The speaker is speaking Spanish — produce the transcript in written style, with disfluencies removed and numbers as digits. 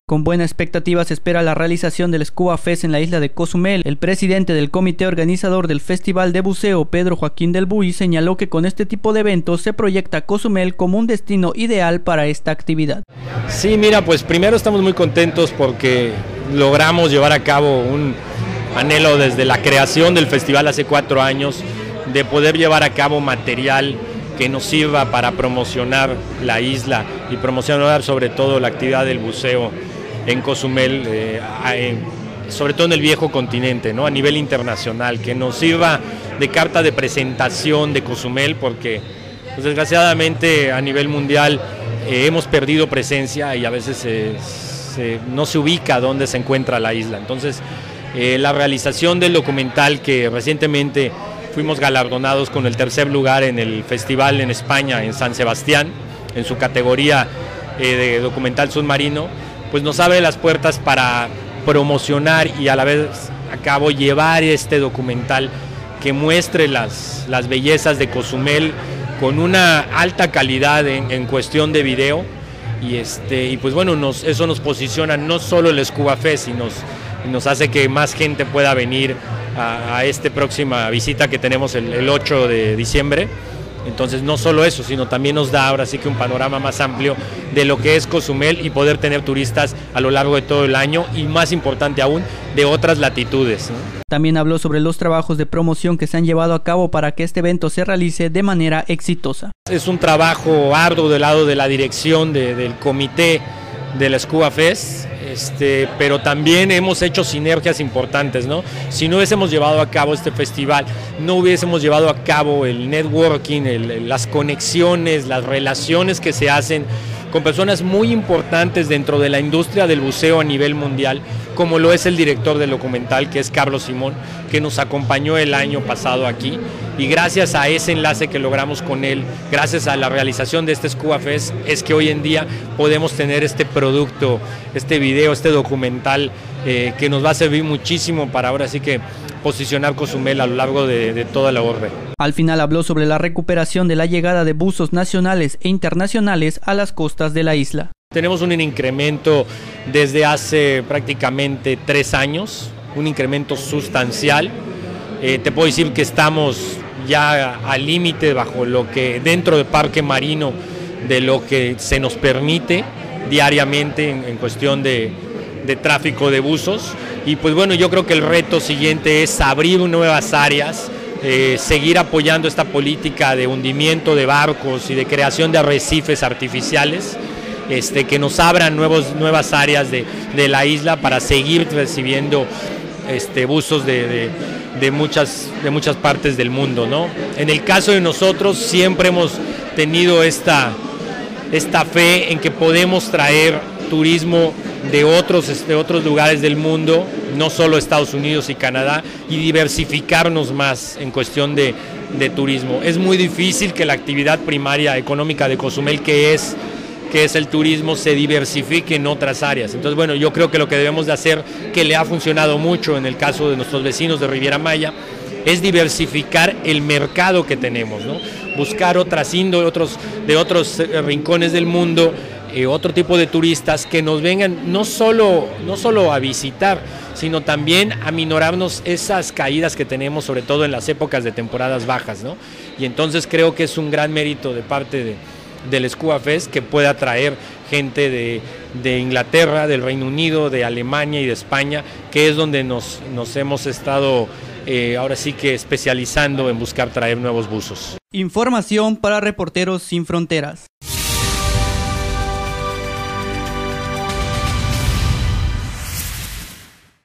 Con buena expectativa se espera la realización del Scuba Fest en la isla de Cozumel. El presidente del comité organizador del Festival de Buceo, Pedro Joaquín del Buy, señaló que con este tipo de eventos se proyecta Cozumel como un destino ideal para esta actividad. Sí, mira, pues primero estamos muy contentos porque logramos llevar a cabo un anhelo desde la creación del festival hace 4 años, de poder llevar a cabo material que nos sirva para promocionar la isla y promocionar sobre todo la actividad del buceo en Cozumel, sobre todo en el viejo continente, ¿no? A nivel internacional, que nos sirva de carta de presentación de Cozumel, porque pues, desgraciadamente a nivel mundial hemos perdido presencia y a veces no se ubica dónde se encuentra la isla. Entonces, la realización del documental, que recientemente fuimos galardonados con el 3er lugar en el festival en España, en San Sebastián, en su categoría de documental submarino, pues nos abre las puertas para promocionar y a la vez a cabo llevar este documental que muestre las bellezas de Cozumel con una alta calidad en cuestión de video y pues bueno, eso nos posiciona no solo el Scuba Fest y nos hace que más gente pueda venir a esta próxima visita que tenemos el 8 de diciembre. Entonces no solo eso, sino también nos da ahora sí que un panorama más amplio de lo que es Cozumel y poder tener turistas a lo largo de todo el año y más importante aún, de otras latitudes, ¿no? También habló sobre los trabajos de promoción que se han llevado a cabo para que este evento se realice de manera exitosa. Es un trabajo arduo del lado de la dirección del comité del Scuba Fest, pero también hemos hecho sinergias importantes, ¿no? Si no hubiésemos llevado a cabo este festival, no hubiésemos llevado a cabo el networking, las conexiones, las relaciones que se hacen con personas muy importantes dentro de la industria del buceo a nivel mundial, como lo es el director del documental, que es Carlos Simón, que nos acompañó el año pasado aquí, y gracias a ese enlace que logramos con él, gracias a la realización de este Scuba Fest, es que hoy en día podemos tener este producto, este video, este documental, que nos va a servir muchísimo para ahora sí que posicionar Cozumel a lo largo de toda la orbe. Al final habló sobre la recuperación de la llegada de buzos nacionales e internacionales a las costas de la isla. Tenemos un incremento desde hace prácticamente 3 años, un incremento sustancial. Te puedo decir que estamos ya al límite bajo lo que dentro del parque marino de lo que se nos permite diariamente en cuestión de tráfico de buzos. Y pues bueno, yo creo que el reto siguiente es abrir nuevas áreas, seguir apoyando esta política de hundimiento de barcos y de creación de arrecifes artificiales, que nos abran nuevas áreas de la isla para seguir recibiendo buzos de muchas partes del mundo, ¿no? En el caso de nosotros siempre hemos tenido esta fe en que podemos traer turismo de otros lugares del mundo, no solo Estados Unidos y Canadá, y diversificarnos más en cuestión de turismo. Es muy difícil que la actividad primaria económica de Cozumel, que es el turismo, se diversifique en otras áreas. Entonces, bueno, yo creo que lo que debemos de hacer, que le ha funcionado mucho en el caso de nuestros vecinos de Riviera Maya, es diversificar el mercado que tenemos, ¿no? Buscar otras índoles, de otros rincones del mundo, otro tipo de turistas que nos vengan no solo a visitar, sino también a minorarnos esas caídas que tenemos, sobre todo en las épocas de temporadas bajas, ¿no? Y entonces creo que es un gran mérito de parte del Scuba Fest que pueda traer gente de Inglaterra, del Reino Unido, de Alemania y de España, que es donde nos hemos estado ahora sí que especializando en buscar traer nuevos buzos. Información para Reporteros Sin Fronteras.